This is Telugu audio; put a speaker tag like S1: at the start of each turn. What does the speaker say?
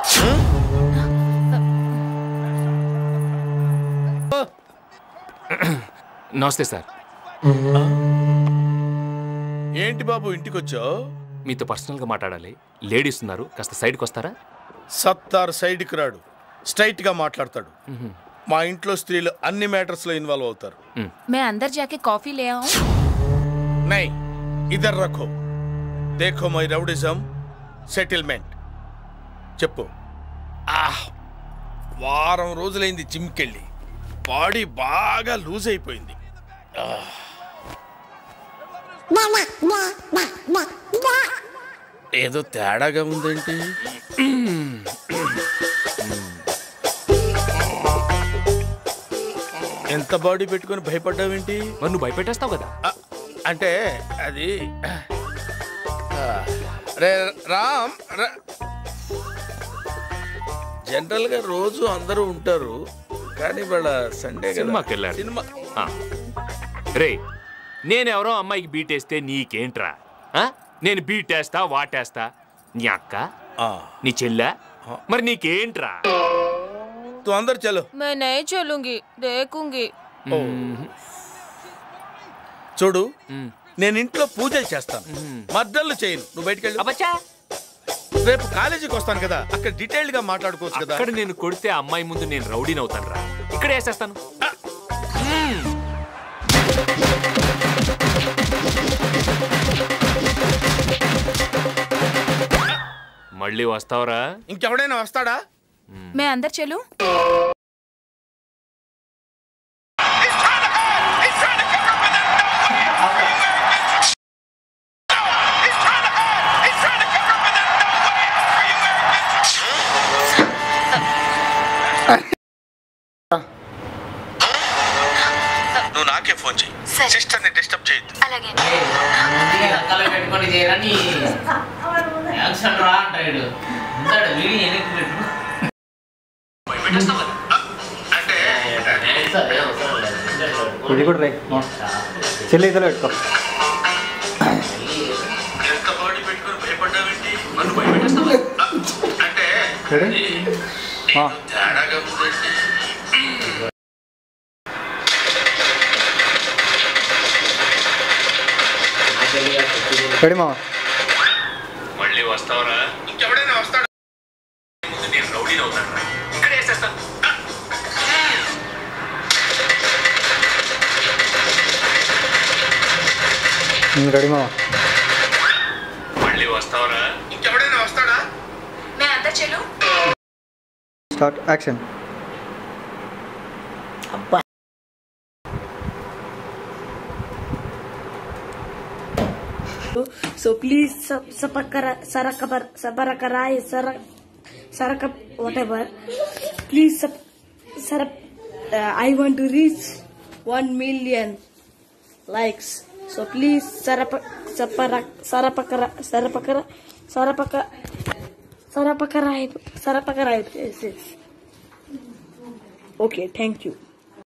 S1: నమస్తే సార్.
S2: ఏంటి బాబు ఇంటికి వచ్చావు?
S1: మీతో పర్సనల్గా మాట్లాడాలి. లేడీస్ ఉన్నారు, కాస్త సైడ్కి వస్తారా?
S2: సత్తార్ సైడ్కి రాడు, స్ట్రైట్గా మాట్లాడతాడు. మా ఇంట్లో స్త్రీలు అన్ని మ్యాటర్స్లో ఇన్వాల్వ్ అవుతారు.
S3: मैं अंदर जाके कॉफी ले आऊं?
S2: नहीं, इधर रखो. देखो మై రౌడిజం సెటిల్మెంట్. చెప్పు. వారం రోజులైంది జిమ్కెళ్ళి, బాడీ బాగా లూజ్ అయిపోయింది. ఏదో తేడాగా ఉందేంటి? ఎంత బాడీ పెట్టుకొని భయపడ్డావేంటి?
S1: మరి నువ్వు భయపెట్టేస్తావు కదా.
S2: అంటే అది రే రామ్, జనరల్గా రోజు అందరూ ఉంటారు, కానీ వాళ్ళ సండే
S1: సినిమాకి వెళ్ళారు.
S2: సినిమా
S1: రే, నేనెవరో అమ్మాయికి బీటేస్తే నీకేంట్రా? నేను బీటేస్తా వాటేస్తా. నీ అక్క, నీ చెల్లె, మరి నీకేంట్రా?
S2: తు అందరు చలో.
S3: मैं नहीं चलूंगी, देखूंगी.
S2: చూడు, నేను ఇంట్లో పూజలు చేస్తాను, మర్డర్లు చేయను. నువ్వు బయటికి వెళ్ళి.
S1: అబ్బచ్చా,
S2: రేపు కాలేజీకి వస్తాను కదా, అక్కడ డీటెయిల్డ్ గా మాట్లాడుకోవచ్చు కదా.
S1: అక్కడ నేను కొడితే అమ్మాయి ముందు నేను రౌడీని అవుతాను రా. ఇక్కడ వేసేస్తాను. మళ్ళీ వస్తావరా?
S2: ఇంకెవడైనా వస్తాడా?
S3: मैं अंदर चलूं?
S2: నువ్వు నాకే ఫోన్ చెయ్యి, సిస్టర్ ని డిస్టర్బ్ చేయొద్దు.
S3: అలాగే.
S4: పెట్టుకొని చేయరని యాక్షన్ రా అంటాడు. ఉంటాడు వీడి ఎన్ని
S5: ఇది కూడా రే చెల్లి ఇతలో పెట్టుకో.
S2: ఎంత బాడీ పెట్టుకొని భయపడ్డావేంటి? నన్ను భయపెట్టేస్తావా? అంటే తేడాగా ఉందండి.
S5: రెడీ మామ.
S1: మళ్ళీ వస్తావరా?
S2: ఇంకెవడైనా వస్తాడా?
S1: ముందు నేను రౌడీని అవుతాను రా. ఇక్కడ వేసేస్తాను.
S5: రెడీ మామ.
S1: మళ్ళీ వస్తావరా?
S2: ఇంకెవడైనా వస్తాడా?
S3: मैं अंदर चलूं?
S5: Start action.
S4: అబ్బా
S6: So please whatever. Please I want to reach 1 million likes. So please sarapakara. Yes. Okay, thank you.